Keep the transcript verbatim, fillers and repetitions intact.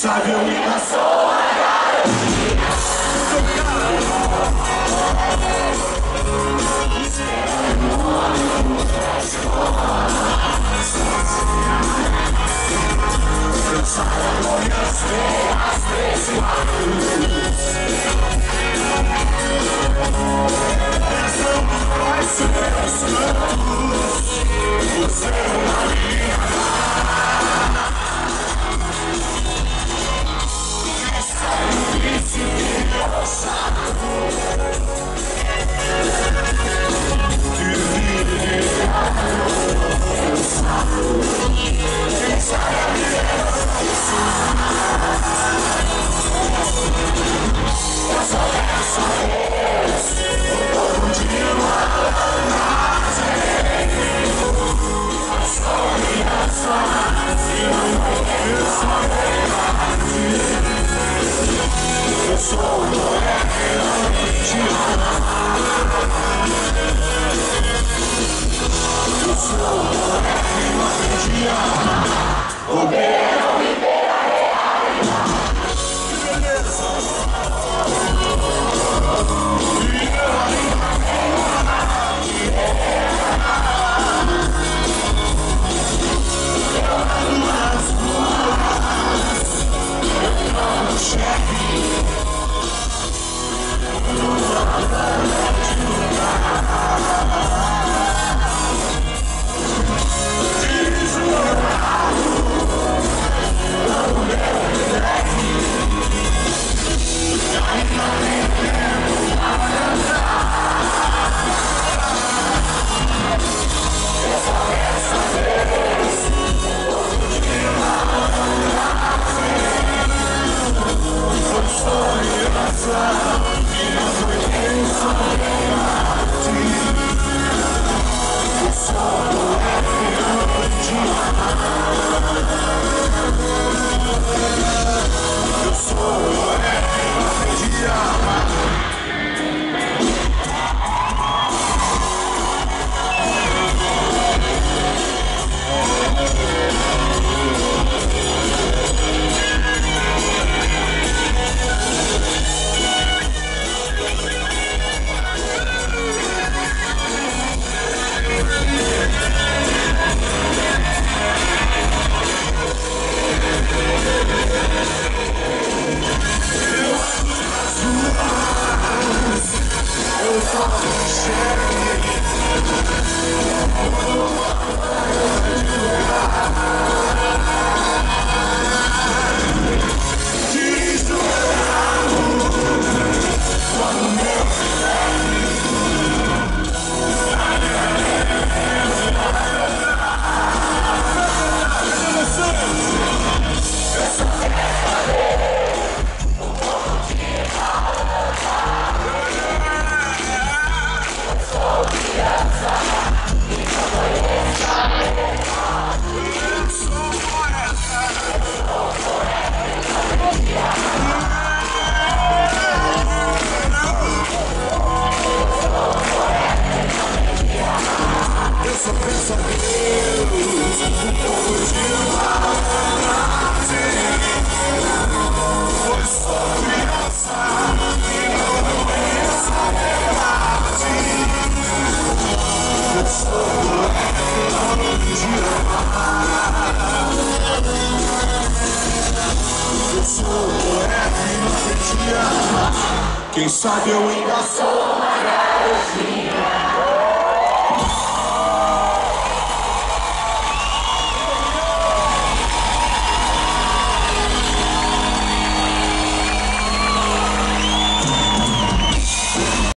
sabe eu ainda sou uma garotinha. Cansada com minhas veias três pensando quais seus cantos você não minha. Essa príncipe roçado quem sabe a minha eu só peço a Deus todo dia uma nascer. A sorriso e não conheço a verdade. Eu sou o moleque que te ama. Eu sou o moleque que te ama. O meu viver a realidade. Que beleza! Quem sabe eu ainda sou uma garotinha.